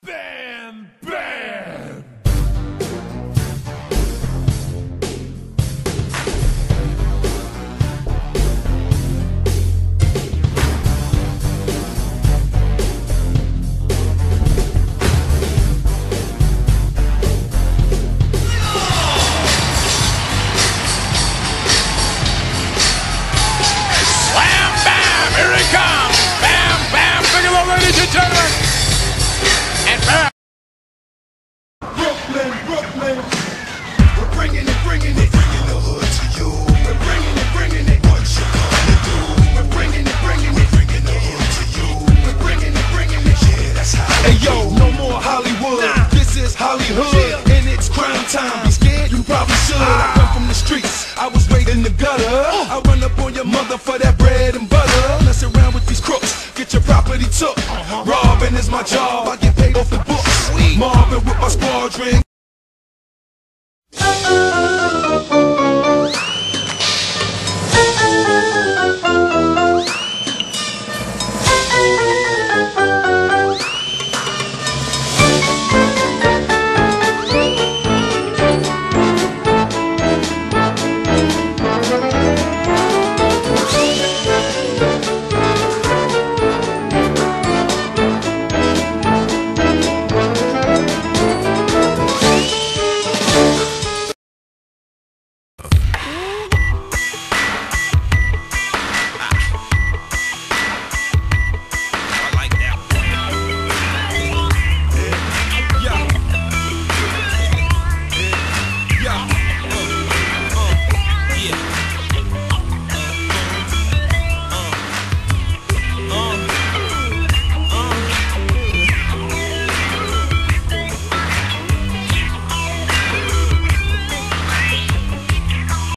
Bam! Bam! Slam! Bam! Here he comes! Bam! Bam! Bigelow, ladies and gentlemen! And bam! Brooklyn, we're bringing it, bringing the hood to you. We're bringing it, what you gonna do? We're bringing it, bringing the hood to you. We're bringing it, yeah, that's how. Hey yo, no more Hollywood, this is Hollywood, and it's crime time. Be scared, you probably should. I come from the streets, I was raised in the gutter. I run up on your mother for that bread and butter. Mess around with these crooks, get your property took. Robbing is my job, I get paid off the books. Marvin with my squadron.